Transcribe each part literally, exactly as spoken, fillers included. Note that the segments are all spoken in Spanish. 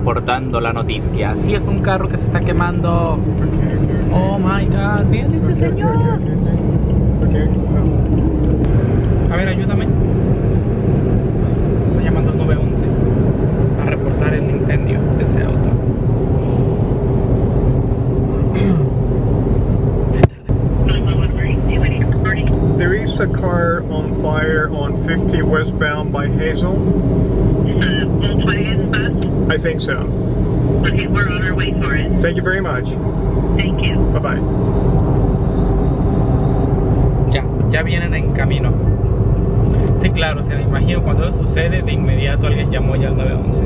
reportando la noticia. Sí, es un carro que se está quemando. Oh my god, miren ese señor. A ver, ayúdame. Estoy llamando al nueve once a reportar el incendio de ese auto. There is a car on fire on fifty westbound by Hazel. Uh, Volkswagen bus? I think so. Okay, we're on our way for it. Thank you very much. Thank you. Bye bye. Ya, ya vienen en camino. Sí, claro, se me imagino cuando eso sucede, de inmediato alguien llamó ya al nueve once.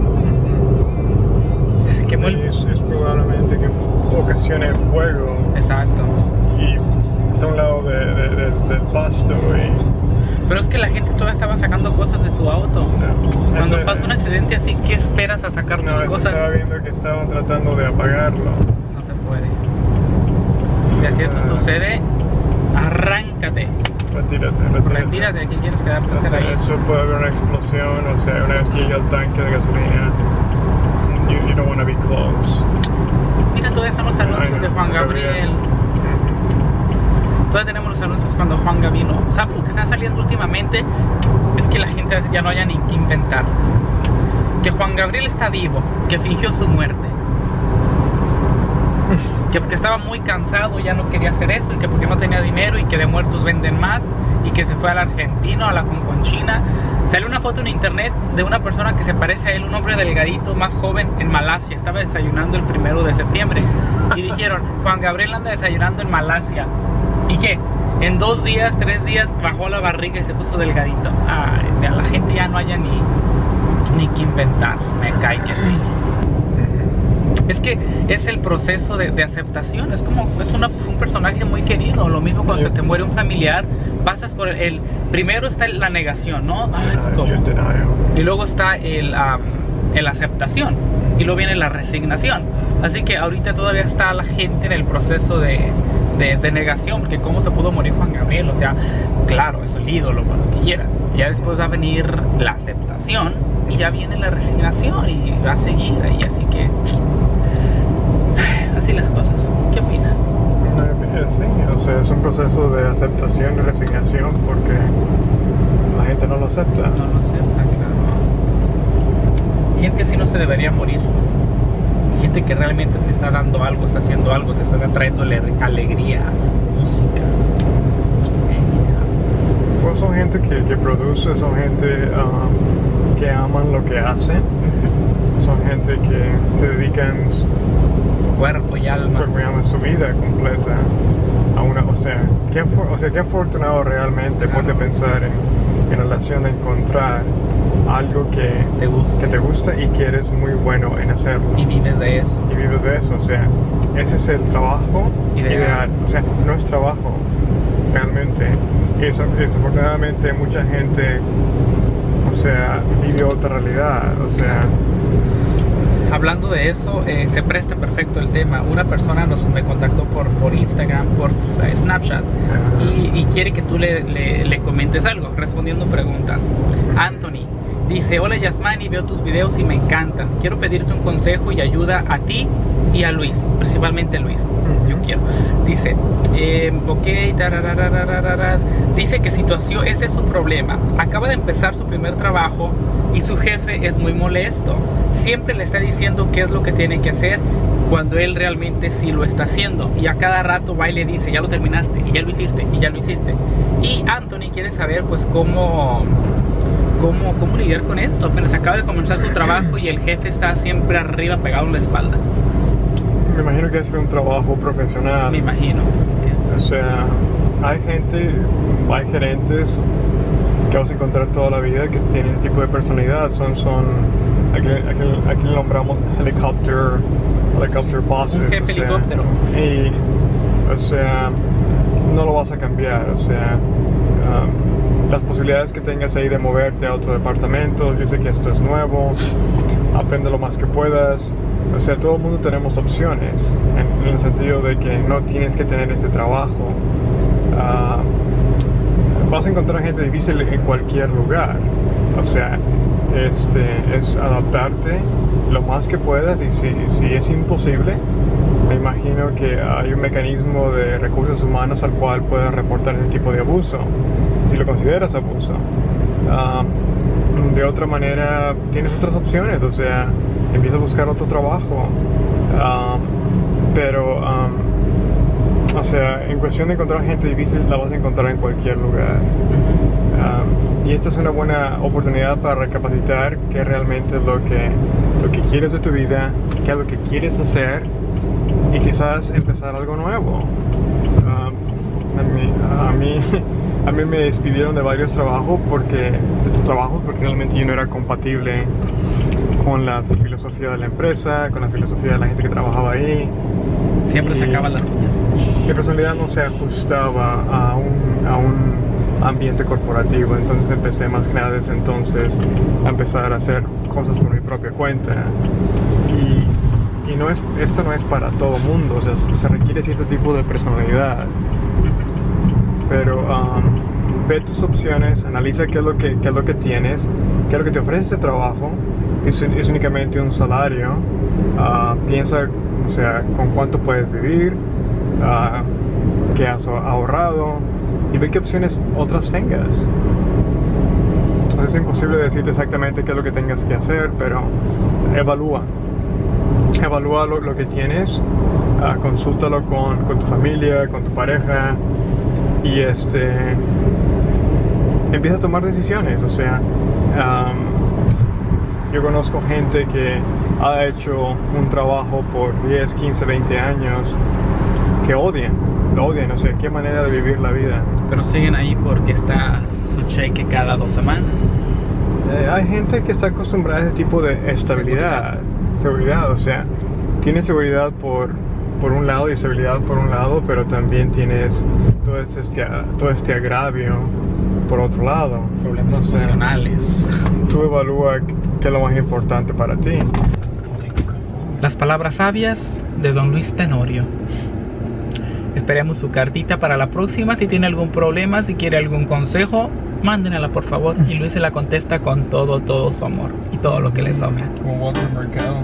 Se quemó el... es, es probablemente que ocasione fuego. Exacto. Y está a un lado de, de, de, del pasto. Y... Pero es que la gente todavía estaba sacando cosas de su auto. No, Cuando eso, pasa un accidente así, ¿qué esperas a sacar no, tus cosas? Estaba viendo que estaban tratando de apagarlo. No se puede. Si así eso Ah. sucede, arráncate. Retírate, retírate. Retírate, ¿qué quieres quedarte a O hacer sea, ahí? eso puede haber una explosión, o sea, una vez que llega el tanque de gasolina, you, you don't want to be close. Mira, todavía están los anuncios Ay, no, de Juan Gabriel. Todavía tenemos los anuncios cuando Juan Gabriel vino. ¿Sabes lo que está saliendo últimamente? Es que la gente ya no haya ni que inventar. Que Juan Gabriel está vivo, que fingió su muerte. Que porque estaba muy cansado ya no quería hacer eso, y que porque no tenía dinero, y que de muertos venden más, y que se fue al argentino, a la Conconchina. Salió una foto en internet de una persona que se parece a él, un hombre delgadito, más joven, en Malasia. Estaba desayunando el primero de septiembre y dijeron, Juan Gabriel anda desayunando en Malasia. ¿Y qué? En dos días, tres días bajó la barriga y se puso delgadito. Ay, a la gente ya no haya ni, ni que inventar. Me cae que sí. Es que es el proceso de, de aceptación. Es como, es una, un personaje muy querido. Lo mismo cuando se te muere un familiar, pasas por el, el primero está la negación, ¿no? Ay, ¿cómo? Y luego está el, um, el aceptación, y luego viene la resignación. Así que ahorita todavía está la gente en el proceso de, de, de negación, porque cómo se pudo morir Juan Gabriel. O sea, claro, es el ídolo, lo que quieras. Ya después va a venir la aceptación, y ya viene la resignación, y va a seguir ahí. Así que así las cosas. ¿Qué opinas? Sí, o sea, es un proceso de aceptación y resignación, porque la gente no lo acepta. No lo acepta, claro. Gente así no se debería morir. Gente que realmente te está dando algo, está haciendo algo, te está trayendo alegría, música. Pues son gente que, que produce, son gente um, que aman lo que hacen, son gente que se dedican Cuerpo y alma. cuerpo y alma, su vida completa a una, o sea, qué, o sea, qué afortunado realmente. Claro. Ponte a pensar en, en relación a encontrar algo que Te gusta. que te gusta y que eres muy bueno en hacerlo. Y vives de eso. Y vives de eso, o sea, ese es el trabajo Ideal. ideal. O sea, no es trabajo realmente. Y eso, desafortunadamente mucha gente, o sea, vive otra realidad, o sea. Hablando de eso, eh, se presta perfecto el tema. Una persona nos, me contactó por, por Instagram, por eh, Snapchat, y, y quiere que tú le, le, le comentes algo, respondiendo preguntas. Anthony dice, hola Yasmani, veo tus videos y me encantan. Quiero pedirte un consejo y ayuda a ti y a Luis, principalmente Luis. Yo quiero. Dice, eh, ok, tarararararara. Dice que situación, ese es su problema. Acaba de empezar su primer trabajo y su jefe es muy molesto. Siempre le está diciendo qué es lo que tiene que hacer, cuando él realmente sí lo está haciendo. Y a cada rato va y le dice, ya lo terminaste, y ya lo hiciste, y ya lo hiciste. Y Anthony quiere saber pues cómo, cómo, cómo lidiar con esto. Apenas acaba de comenzar su trabajo y el jefe está siempre arriba pegado en la espalda. Me imagino que es un trabajo profesional. Me imagino. O sea, hay gente, hay gerentes que vas a encontrar toda la vida que tienen tipo de personalidad. Son, son, aquí, aquí, aquí le nombramos helicopter, helicopter bosses. Un jefe o sea, helicóptero. Y, o sea, no lo vas a cambiar. O sea, um, las posibilidades que tengas ahí de moverte a otro departamento, yo sé que esto es nuevo, aprende lo más que puedas. O sea, todo el mundo tenemos opciones, en, en el sentido de que no tienes que tener este trabajo. Uh, vas a encontrar gente difícil en cualquier lugar. O sea, este, es adaptarte lo más que puedas, y si, si es imposible, me imagino que hay un mecanismo de recursos humanos al cual puedes reportar ese tipo de abuso, si lo consideras abuso. Um, de otra manera, tienes otras opciones, o sea, empieza a buscar otro trabajo. Um, pero, um, o sea, en cuestión de encontrar gente difícil, la vas a encontrar en cualquier lugar. Um, y esta es una buena oportunidad para recapacitar qué realmente es lo que, lo que quieres de tu vida, qué es lo que quieres hacer, y quizás empezar algo nuevo. Um, a mí, a mí, a mí me despidieron de varios trabajos porque, de estos trabajos porque realmente yo no era compatible con la filosofía de la empresa, con la filosofía de la gente que trabajaba ahí. Siempre sacaban las uñas. Mi personalidad no se ajustaba a un, a un ambiente corporativo, entonces empecé más que nada desde entonces a empezar a hacer cosas por mi propia cuenta. Y, y no es, esto no es para todo mundo, o sea, se requiere cierto tipo de personalidad. Pero um, ve tus opciones, analiza qué es lo que, qué es lo que tienes, qué es lo que te ofrece este trabajo. Es, es únicamente un salario. Uh, piensa, o sea, con cuánto puedes vivir, uh, qué has ahorrado, y ve qué opciones otras tengas. Es imposible decirte exactamente qué es lo que tengas que hacer, pero evalúa. Evalúa lo, lo que tienes, uh, consúltalo con, con tu familia, con tu pareja, y este empieza a tomar decisiones. O sea, um, yo conozco gente que ha hecho un trabajo por diez, quince, veinte años que odian, lo odian, o sea, qué manera de vivir la vida. Pero siguen ahí porque está su cheque cada dos semanas. Eh, hay gente que está acostumbrada a ese tipo de estabilidad, seguridad, o sea, tienes seguridad por, por un lado y estabilidad por un lado, pero también tienes todo este, todo este agravio por otro lado. Problemas O sea, emocionales. tú evalúa qué es lo más importante para ti. Las palabras sabias de don Luis Tenorio. Esperemos su cartita para la próxima. Si tiene algún problema, si quiere algún consejo, mándenla por favor, y Luis se la contesta con todo, todo su amor y todo lo que le sobra. Como Walter Mercado.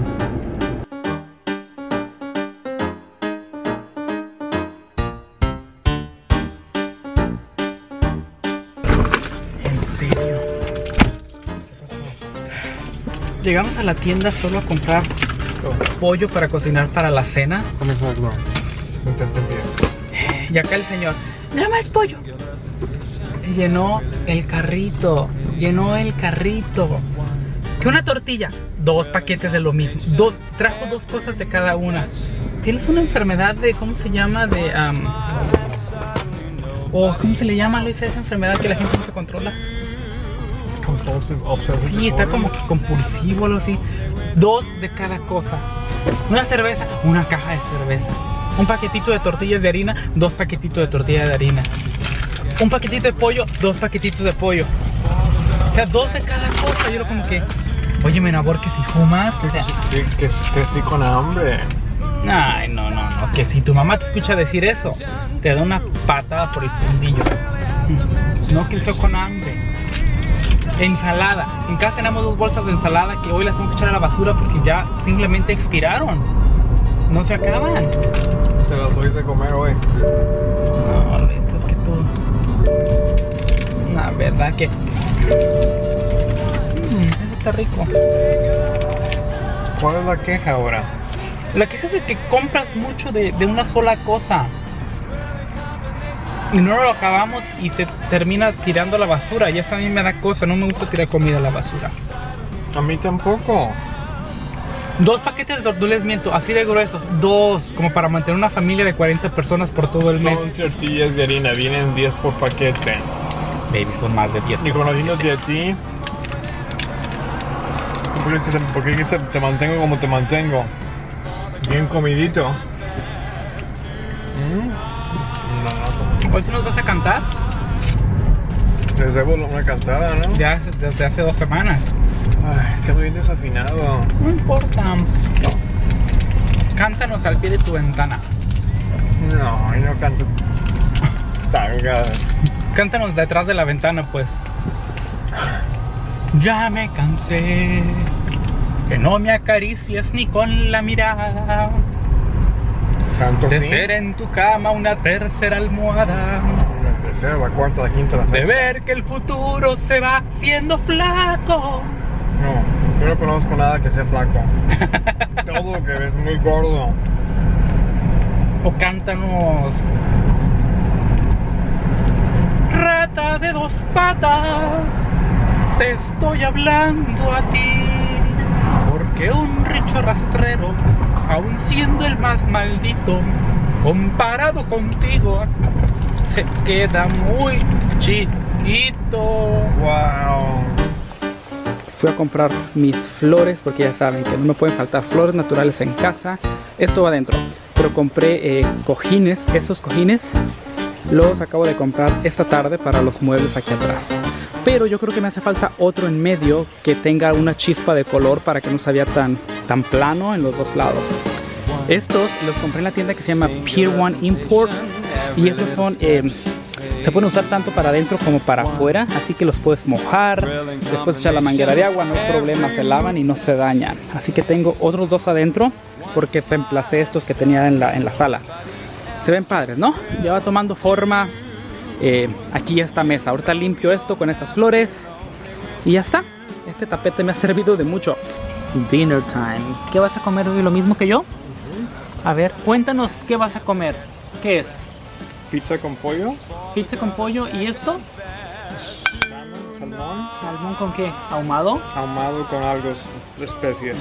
En serio. Llegamos a la tienda solo a comprar pollo para cocinar para la cena. Comienza algo. Intenta bien. Y acá el señor, nada más pollo. Llenó el carrito, llenó el carrito. ¿Qué una tortilla? Dos paquetes de lo mismo. Dos, trajo dos cosas de cada una. ¿Tienes una enfermedad de, cómo se llama? De, um, o ¿cómo se le llama, Luis, esa enfermedad que la gente no se controla? Compulsive obsessive Sí, está disorder. como que compulsivo o algo así. Dos de cada cosa. Una cerveza, una caja de cerveza. Un paquetito de tortillas de harina, dos paquetitos de tortilla de harina. Un paquetito de pollo, dos paquetitos de pollo. O sea, dos de cada cosa. Yo lo como que, oye, me enamor, que si fumas, o sea, Que, que, que sí con hambre. ay, no, no, no, que si tu mamá te escucha decir eso, te da una patada por el fundillo. No creció con hambre. Ensalada. En casa tenemos dos bolsas de ensalada que hoy las tengo que echar a la basura porque ya simplemente expiraron. No se acaban. Te las doy de comer hoy. No, esto es que tú... La verdad que... Mm, eso está rico. ¿Cuál es la queja ahora? La queja es de que compras mucho de, de una sola cosa y no lo acabamos y se termina tirando a la basura. Y eso a mí me da cosa, no me gusta tirar comida a la basura. A mí tampoco. Dos paquetes de tortillas, miento, así de gruesos. Dos, como para mantener una familia de cuarenta personas por todo el mes. Son tortillas de harina, vienen diez por paquete. Baby, son más de diez. Y conociéndote a ti, ¿tú crees que te, por qué te, te mantengo como te mantengo? Bien comidito. ¿Mm? No, no, ¿Hoy sí nos vas a cantar? les debo una cantada, ¿no? Ya hace- desde hace dos semanas. Ay, es que ando bien desafinado. No importa. Cántanos al pie de tu ventana. No, yo no canto tangas. Cántanos detrás de la ventana, pues. Ya me cansé, que no me acaricies ni con la mirada, Tanto de sí. ser en tu cama una tercera almohada, La tercera, la cuarta, la quinta, la de sexta. ver que el futuro se va haciendo flaco. No, yo no conozco nada que sea flaco. Todo lo que ves muy gordo. O cántanos. Rata de dos patas, te estoy hablando a ti, porque un rico rastrero, aun siendo el más maldito, comparado contigo, se queda muy chiquito. Wow. Fui a comprar mis flores porque ya saben que no me pueden faltar flores naturales en casa. Esto va adentro. Pero compré eh, cojines. Esos cojines los acabo de comprar esta tarde para los muebles aquí atrás. Pero yo creo que me hace falta otro en medio que tenga una chispa de color para que no se vea tan, tan plano en los dos lados. Estos los compré en la tienda que se llama Pier One Import. Y esos son... Eh, se pueden usar tanto para adentro como para afuera, así que los puedes mojar, después echar la manguera de agua, no hay problema, se lavan y no se dañan. Así que tengo otros dos adentro porque reemplacé estos que tenía en la, en la sala. Se ven padres, ¿no? Ya va tomando forma eh, aquí ya esta mesa. Ahorita limpio esto con esas flores y ya está. Este tapete me ha servido de mucho. Dinner time. ¿Qué vas a comer hoy? ¿Lo mismo que yo? A ver, cuéntanos qué vas a comer. ¿Qué es? Pizza con pollo. Pizza con pollo. ¿Y esto? Salmón. ¿Salmón con qué? ¿Ahumado? Ahumado con algo de especies.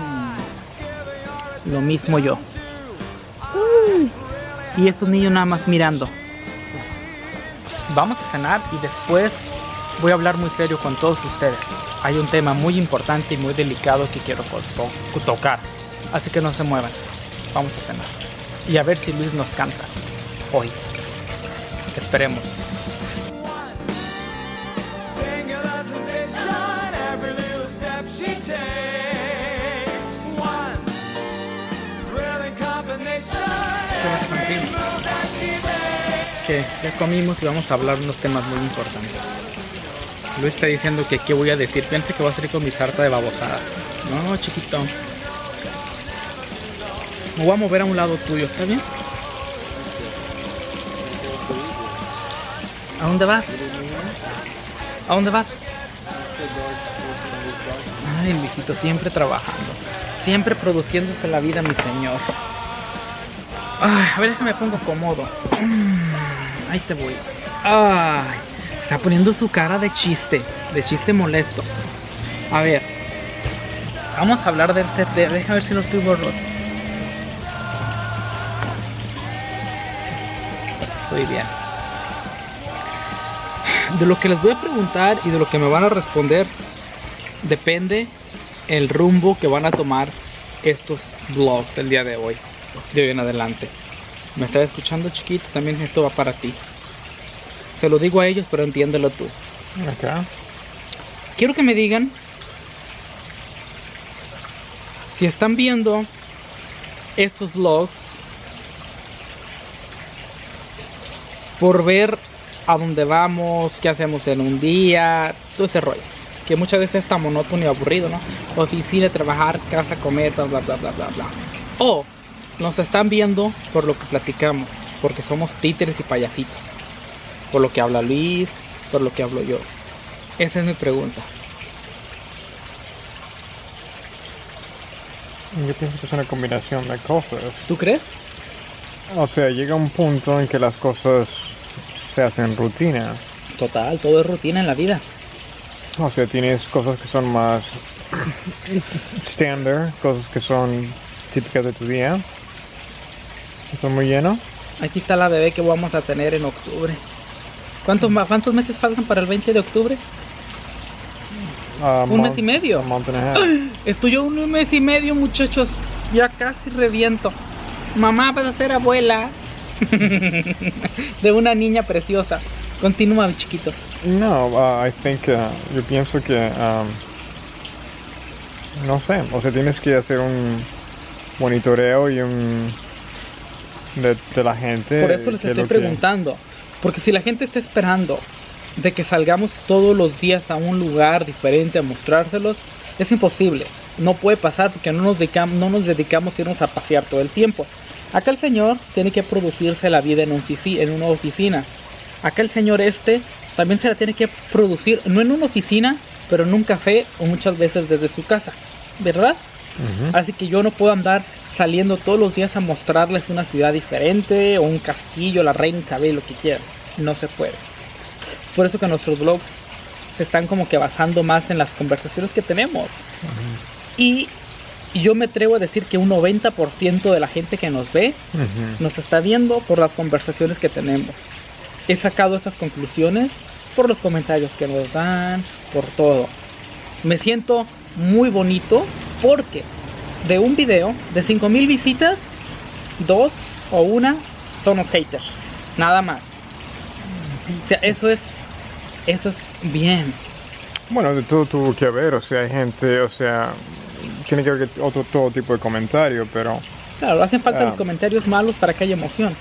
Lo mismo yo. Uy. Y estos niños nada más mirando. Vamos a cenar y después voy a hablar muy serio con todos ustedes. Hay un tema muy importante y muy delicado que quiero to tocar. Así que no se muevan. Vamos a cenar. Y a ver si Luis nos canta hoy. Esperemos. Que ya comimos y vamos a hablar unos temas muy importantes. Luis está diciendo que qué voy a decir. Piensa que voy a salir con mi sarta de babosada. No, chiquito. Me voy a mover a un lado tuyo, ¿está bien? ¿A dónde vas? ¿A dónde vas? Ay, Luisito, siempre trabajando. Siempre produciéndose la vida, mi señor. Ay, a ver, déjame pongo cómodo. Ahí te voy. Ay, está poniendo su cara de chiste. De chiste molesto. A ver. Vamos a hablar de este... De, déjame ver si lo estoy borroso. Estoy bien. De lo que les voy a preguntar y de lo que me van a responder depende el rumbo que van a tomar estos vlogs el día de hoy, de hoy en adelante. ¿Me estás escuchando, chiquito? También esto va para ti. Se lo digo a ellos, pero entiéndelo tú. Acá. Quiero que me digan si están viendo estos vlogs por ver a dónde vamos, qué hacemos en un día, todo ese rollo, que muchas veces está monótono y aburrido, ¿no? Oficina, trabajar, casa, comer, bla, bla, bla, bla, bla, bla. O nos están viendo por lo que platicamos, porque somos títeres y payasitos, por lo que habla Luis, por lo que hablo yo. Esa es mi pregunta. Yo pienso que es una combinación de cosas. ¿Tú crees? O sea, llega un punto en que las cosas se hacen rutina. Total, todo es rutina en la vida. O sea, tienes cosas que son más estándar, cosas que son típicas de tu día. ¿Estás muy lleno? Aquí está la bebé que vamos a tener en octubre. ¿Cuántos, ¿Cuántos meses faltan para el veinte de octubre? Uh, Un mes y medio. A month and a half. Estoy yo un mes y medio, muchachos. Ya casi reviento. Mamá, vas a ser abuela de una niña preciosa. Continúa, chiquito. No, uh, I think, uh, yo pienso que, um, no sé, o sea, tienes que hacer un monitoreo y un de, de la gente. Por eso les que estoy lo que- preguntando. Porque si la gente está esperando de que salgamos todos los días a un lugar diferente a mostrárselos, es imposible. No puede pasar porque no nos dedicamos, no nos dedicamos a irnos a pasear todo el tiempo. Acá el señor tiene que producirse la vida en, ofici en una oficina. Acá el señor este también se la tiene que producir, no en una oficina, pero en un café o muchas veces desde su casa, ¿verdad? Uh-huh. Así que yo no puedo andar saliendo todos los días a mostrarles una ciudad diferente o un castillo, la reina Isabel, lo que quieran. No se puede. Es por eso que nuestros vlogs se están como que basando más en las conversaciones que tenemos. Uh-huh. Y yo me atrevo a decir que un noventa por ciento de la gente que nos ve uh-huh. nos está viendo por las conversaciones que tenemos. He sacado esas conclusiones por los comentarios que nos dan, por todo. Me siento muy bonito porque de un video de cinco mil visitas, dos o una son los haters, nada más. O sea, eso es, eso es bien. Bueno, de todo tuvo que haber, o sea, hay gente, o sea, tiene que haber otro todo tipo de comentario, pero... Claro, hacen falta uh, los comentarios malos para que haya emoción.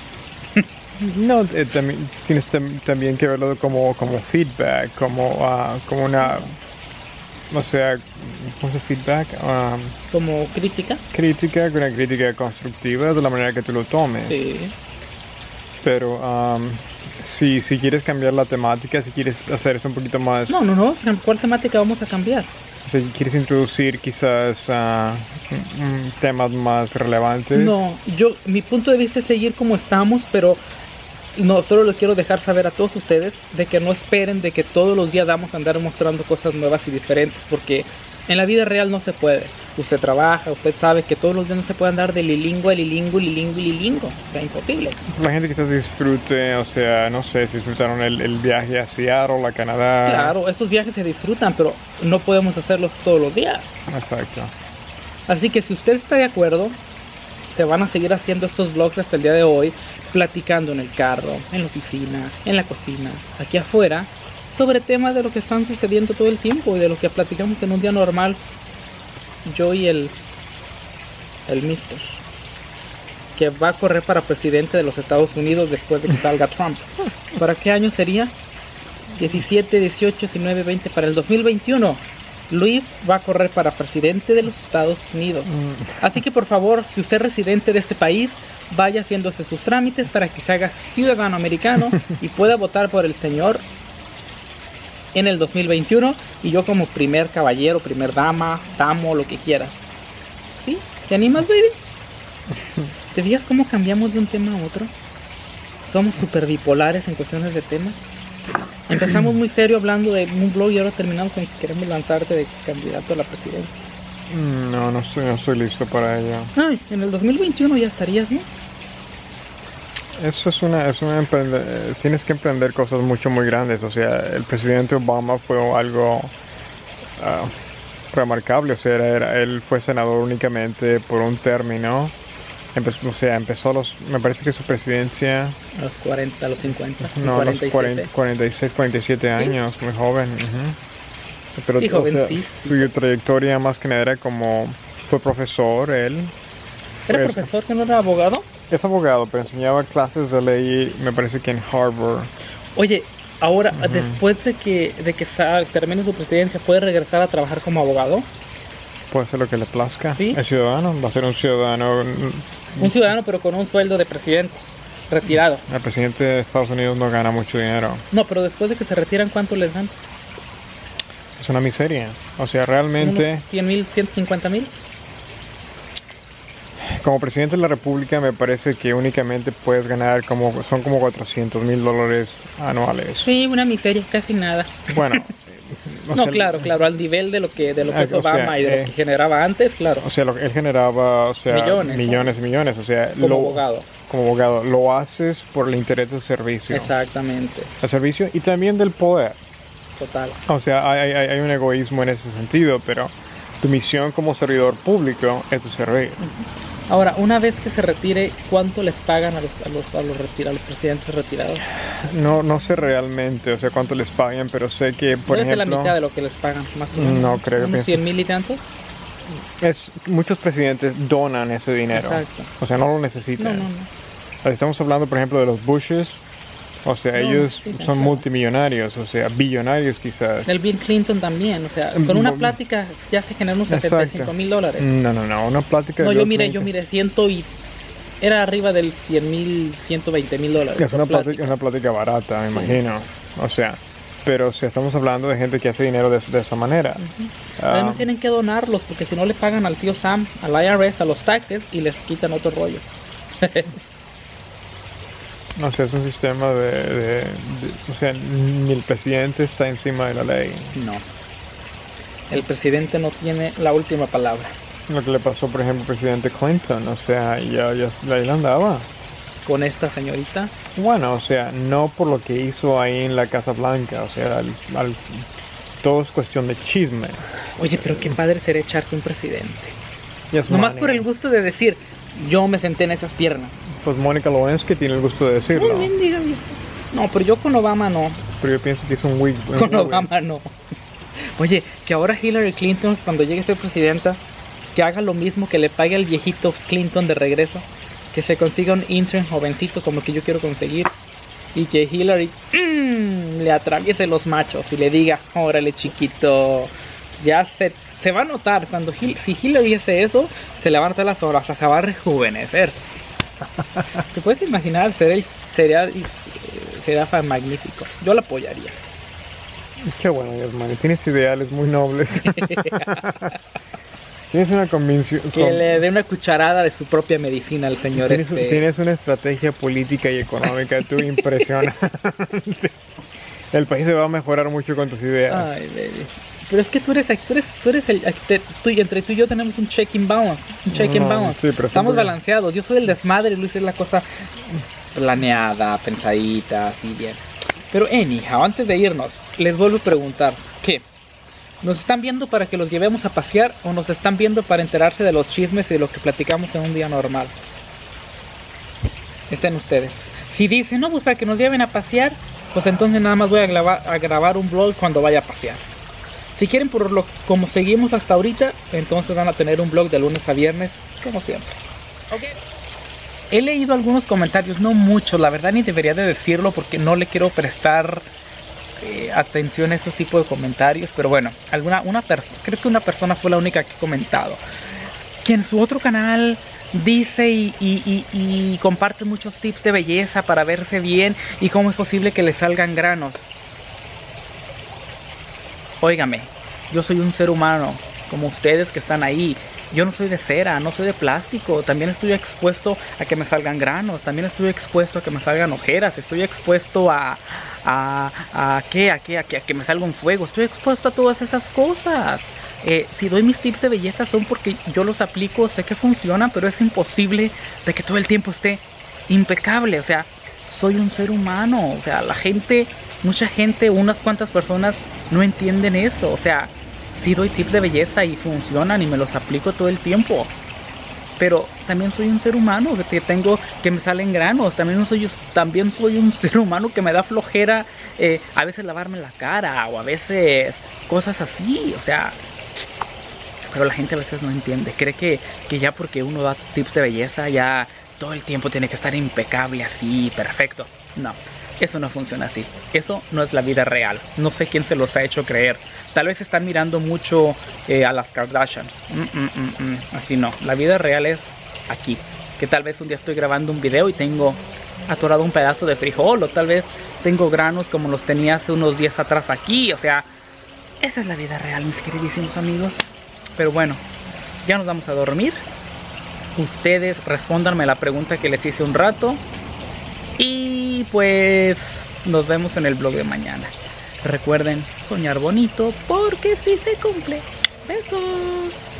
No, eh, también, tienes tam, también que verlo como, como feedback, como, uh, como una... O sea, ¿cómo se feedback? Um, como crítica. Crítica, una crítica constructiva de la manera que tú lo tomes. Sí. Pero um, si, si quieres cambiar la temática, si quieres hacer esto un poquito más... No, no, no. ¿Cuál temática vamos a cambiar? O sea, quieres introducir quizás uh, temas más relevantes. No, yo, mi punto de vista es seguir como estamos, pero... No, solo les quiero dejar saber a todos ustedes de que no esperen de que todos los días vamos a andar mostrando cosas nuevas y diferentes, porque en la vida real no se puede. Usted trabaja, usted sabe que todos los días no se puede andar de lilingo a lilingo, lilingo y lilingo. O sea, imposible. La gente quizás disfrute, o sea, no sé, si disfrutaron el, el viaje a Seattle, a Canadá. Claro, esos viajes se disfrutan, pero no podemos hacerlos todos los días. Exacto. Así que si usted está de acuerdo, se van a seguir haciendo estos vlogs hasta el día de hoy, platicando en el carro, en la oficina, en la cocina, aquí afuera, sobre temas de lo que están sucediendo todo el tiempo y de lo que platicamos en un día normal, yo y el el mister que va a correr para presidente de los Estados Unidos después de que salga Trump. ¿Para qué año sería? diecisiete, dieciocho, diecinueve, veinte, para el dos mil veintiuno. Luis va a correr para presidente de los Estados Unidos. Así que por favor, si usted es residente de este país, vaya haciéndose sus trámites para que se haga ciudadano americano y pueda votar por el señor en el dos mil veintiuno. Y yo como primer caballero, primer dama, damo, lo que quieras. ¿Sí? ¿Te animas, baby? ¿Te fijas cómo cambiamos de un tema a otro? Somos súper bipolares en cuestiones de temas. Empezamos muy serio hablando de un blog y ahora terminamos con que queremos lanzarte de candidato a la presidencia. No, no estoy, no estoy listo para ello. Ay, en el dos mil veintiuno ya estarías, ¿no? Eso es una, es una emprender, tienes que emprender cosas mucho muy grandes. O sea, el presidente Obama fue algo uh, remarcable. O sea, era, era, él fue senador únicamente por un término. Empezó, o sea, empezó a los, me parece que su presidencia... A los cuarenta, a los cincuenta. No, a los cuarenta, cuarenta y seis, cuarenta y siete años, ¿sí? Muy joven. Uh-huh. Pero sí, o sea, su trayectoria más que nada era como, fue profesor, él. ¿Era pues, profesor que no era abogado? Es abogado, pero enseñaba clases de ley, me parece que en Harvard. Oye, ahora, Uh-huh. después de que, de que sa- termine su presidencia, ¿puede regresar a trabajar como abogado? Puede ser lo que le plazca. ¿Sí? Es ciudadano, va a ser un ciudadano. Un ciudadano, pero con un sueldo de presidente, retirado. El presidente de Estados Unidos no gana mucho dinero. No, pero después de que se retiran, ¿cuánto les dan? Es una miseria. O sea, realmente, ¿Unos cien mil, ciento cincuenta mil? como presidente de la República, me parece que únicamente puedes ganar como, son como cuatrocientos mil dólares anuales. Sí, una miseria, casi nada. Bueno. O no, sea, claro, claro, al nivel de lo que de lo que Ah, es o Obama sea, y de eh, lo que generaba antes, claro. O sea, lo, él generaba, o sea, Millones, millones y millones. O sea, Como lo- abogado. Como abogado. Lo haces por el interés del servicio. Exactamente, El servicio y también del poder. total. O sea, hay, hay, hay un egoísmo en ese sentido, pero tu misión como servidor público es tu servir. Ahora, una vez que se retire, ¿cuánto les pagan a los a los a los, retira- a los presidentes retirados? No, no sé realmente, o sea, cuánto les pagan, pero sé que, por Puede ser la ejemplo, mitad de lo que les pagan, más o menos. No creo, ¿Unos pienso- cien mil y tantos? es, muchos presidentes donan ese dinero. Exacto. O sea, no lo No, necesitan. no, no. Estamos hablando, por ejemplo, de los Bushes. O sea, No, ellos sí, son claro. multimillonarios, o sea, billonarios quizás. El Bill Clinton también, o sea, con una plática ya se generan unos setenta y cinco mil dólares. No, no, no, una plática No, de yo Bill miré, Clinton. yo miré, ciento y... Era arriba del cien mil, ciento veinte mil dólares. Es por una plática, plática. una plática barata, me imagino. O sea, pero si estamos hablando de gente que hace dinero de, de esa manera. Ah, Además tienen que donarlos porque si no le pagan al tío Sam, al I R S, a los taxes y les quitan otro rollo. no sé, es un sistema de, de- de- O sea, ni el presidente está encima de la ley. No. El presidente no tiene la última palabra. Lo que le pasó, por ejemplo, al presidente Clinton, o sea, ya, ya ahí la andaba. Con esta señorita. Bueno, o sea, no por lo que hizo ahí en la Casa Blanca, o sea, al- al- todo es cuestión de chisme. Oye, pero qué padre sería echarte un presidente. Yes, Nomás money. por el gusto de decir, yo me senté en esas piernas. Pues Mónica Lewinsky tiene el gusto de decirlo. Muy bien, diga, viejo. No, pero yo con Obama no. Pero yo pienso que es un wig. un Con wig. Obama no. Oye, que ahora Hillary Clinton, cuando llegue a ser presidenta, que haga lo mismo, que le pague al viejito Clinton de regreso, que se consiga un intern jovencito como el que yo quiero conseguir, y que Hillary mm, le atraviese los machos y le diga, órale chiquito, ya se, se va a notar, cuando Hil- si Hillary hace eso, se le van a notar las horas, o sea, se va a rejuvenecer. ¿Te puedes imaginar? Sería, sería, sería fa- magnífico. Yo lo apoyaría. Qué bueno, Yasmani. Tienes ideales muy nobles. Tienes una convicción. Que le dé una cucharada de su propia medicina al señor Tienes, este. tienes una estrategia política y económica, tú impresionante. El país se va a mejorar mucho con tus ideas. Ay, baby. Pero es que tú eres, tú eres, tú eres el, te- tú y entre tú y yo tenemos un check and balance, un check and No, balance. sí, pero Estamos siempre- balanceados. Yo soy el desmadre, Luis es la cosa planeada, pensadita, así bien. Pero anyhow, antes de irnos, les vuelvo a preguntar, ¿qué? ¿Nos están viendo para que los llevemos a pasear o nos están viendo para enterarse de los chismes y de lo que platicamos en un día normal? Estén ustedes. Si dicen, no, pues para que nos lleven a pasear, pues entonces nada más voy a grabar, a grabar un vlog cuando vaya a pasear. Si quieren, por lo como seguimos hasta ahorita, entonces van a tener un vlog de lunes a viernes, como siempre. Okay. He leído algunos comentarios, no muchos, la verdad ni debería de decirlo porque no le quiero prestar eh, atención a estos tipos de comentarios, pero bueno, alguna una persona, creo que una persona fue la única que ha comentado, que en su otro canal dice y, y, y, y comparte muchos tips de belleza para verse bien y cómo es posible que le salgan granos. Óigame, yo soy un ser humano como ustedes que están ahí. Yo no soy de cera, no soy de plástico. También estoy expuesto a que me salgan granos. También estoy expuesto a que me salgan ojeras. Estoy expuesto a... ¿A, a qué? ¿A qué? ¿A qué? A que me salga un fuego. Estoy expuesto a todas esas cosas. Eh, si doy mis tips de belleza son porque yo los aplico. Sé que funcionan, pero es imposible de que todo el tiempo esté impecable. O sea, soy un ser humano. O sea, la gente... Mucha gente, unas cuantas personas no entienden eso. O sea, sí doy tips de belleza y funcionan y me los aplico todo el tiempo. Pero también soy un ser humano que tengo, que me salen granos. También soy, también soy un ser humano que me da flojera eh, a veces lavarme la cara o a veces cosas así. O sea, pero la gente a veces no entiende. Cree que, que ya porque uno da tips de belleza ya todo el tiempo tiene que estar impecable así, perfecto. No. Eso no funciona así. Eso no es la vida real. No sé quién se los ha hecho creer. Tal vez están mirando mucho eh, a las Kardashians. Mm, mm, mm, mm. Así no. La vida real es aquí. Que tal vez un día estoy grabando un video y tengo atorado un pedazo de frijol. O tal vez tengo granos como los tenía hace unos días atrás aquí. O sea, esa es la vida real, mis queridísimos amigos. Pero bueno, ya nos vamos a dormir. Ustedes respóndanme la pregunta que les hice un rato. Y pues nos vemos en el vlog de mañana. Recuerden soñar bonito porque sí se cumple. Besos.